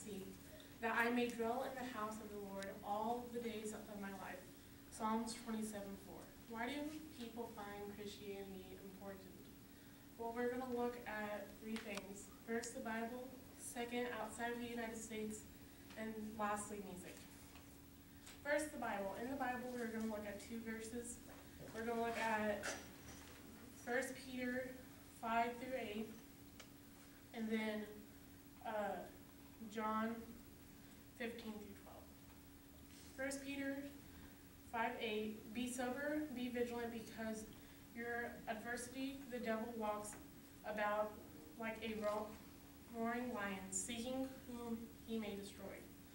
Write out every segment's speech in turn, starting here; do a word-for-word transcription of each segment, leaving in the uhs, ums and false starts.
mercy, that I may dwell in the house of the Lord all the days of my life. Psalms twenty-seven four. Why do people find Christianity important? Well, we're going to look at three things. First, the Bible. Second, outside of the United States. And lastly, music. First, the Bible. In the Bible, we're going to look at two verses. We're going to look at First Peter five through eight, and then uh, John fifteen through twelve. First Peter five eight, be sober, be vigilant, because your adversity, the devil walks about like a roaring lion, seeking whom he may destroy.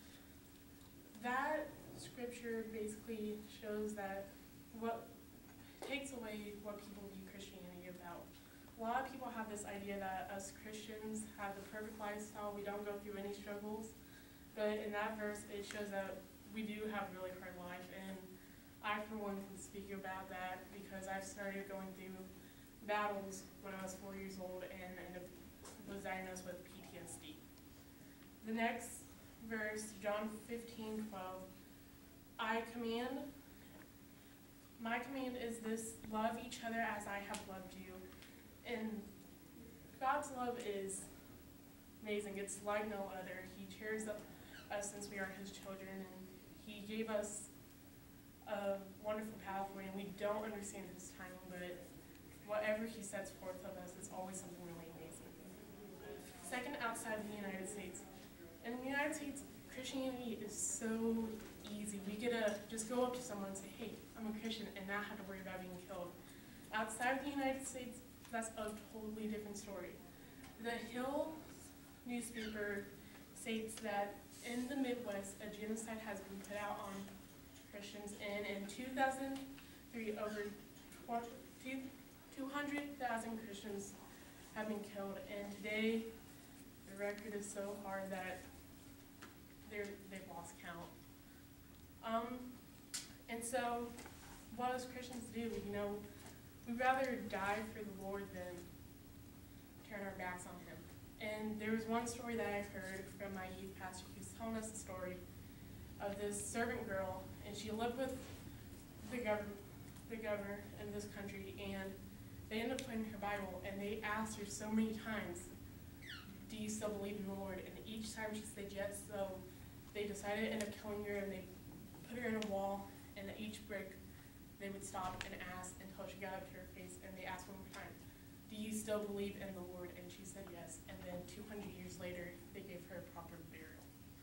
That scripture basically shows that what takes away what people view Christianity about. A lot of people have this idea that us Christians have the perfect lifestyle, we don't go through any struggles, but in that verse it shows that we do have a really hard life, and I for one can speak about that because I started going through battles when I was four years old and ended up, was diagnosed with P T S D. The next verse, John fifteen twelve, I command, my command is this, love each other as I have loved you. And God's love is amazing. It's like no other. He cheers up us since we are his children, and he gave us a wonderful pathway, and we don't understand his timing, but whatever he sets forth of us is always something really amazing. Second, outside of the United States. In the United States, Christianity is so easy. We get to just go up to someone and say, hey, I'm a Christian, and not have to worry about being killed. Outside of the United States, that's a totally different story. The Hill newspaper states that in the Midwest, a genocide has been put out on Christians, and in two thousand three, over two hundred thousand Christians have been killed, and today the record is so hard that they're, they've lost count. Um, and so, what does Christians do? You know, we'd rather die for the Lord than turn our backs on him. And there was one story that I've heard from my youth pastor who's telling us the story of this servant girl, and she lived with the governor, the governor in this country, and they ended up putting her Bible, and they asked her so many times, do you still believe in the Lord? And each time she said yes, so they decided to end up killing her, and they put her in a wall, and at each brick they would stop and ask until she got up to her face, and they asked one more time, do you still believe in the Lord? And she said yes, and then two hundred years later, they gave her a proper burial.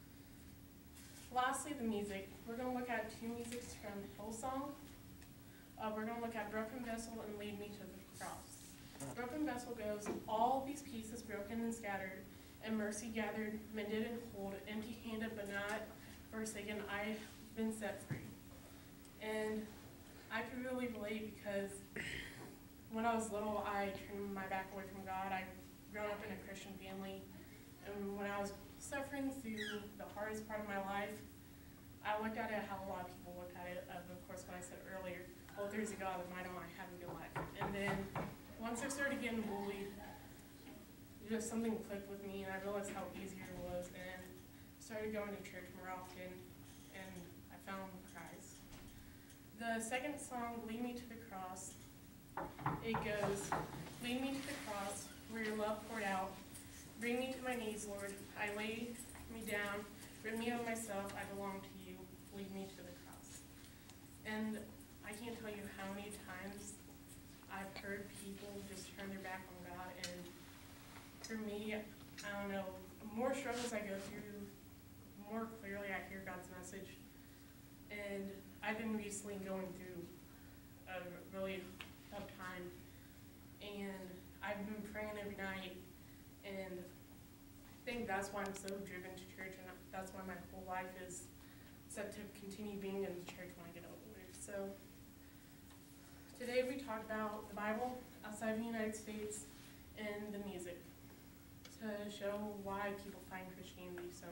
Lastly, the music. We're going to look at two musics from Hillsong. Uh, we're going to look at Broken Vessel and Lead Me to the Cross. Broken Vessel goes, all these pieces broken and scattered, and mercy gathered, mended and whole, empty-handed but not forsaken, I've been set free. And I could really relate because when I was little, I turned my back away from God. I've grown up in a Christian family, and when I was suffering through the hardest part of my life, I looked at it how a lot of people look at it. Of course, when I said earlier, well, if there's a God, then why don't I have a good life? And then once I started getting bullied, just something clicked with me, and I realized how easier it was, and started going to church more often, and I found Christ. The second song, Lead Me to the Cross, it goes, lead me to the cross, where your love poured out. Bring me to my knees, Lord. I lay me down. Rid me of myself. I belong to you. Lead me to the cross. And I can't tell you how many times I've heard people just turn their back on God. And for me, I don't know, the more struggles I go through, the more clearly I hear God's message. And I've been recently going through a really tough time, and I've been praying every night, and I think that's why I'm so driven to church, and that's why my whole life is set to continue being in the church when I get older. So today we talked about the Bible outside of the United States and the music to show why people find Christianity so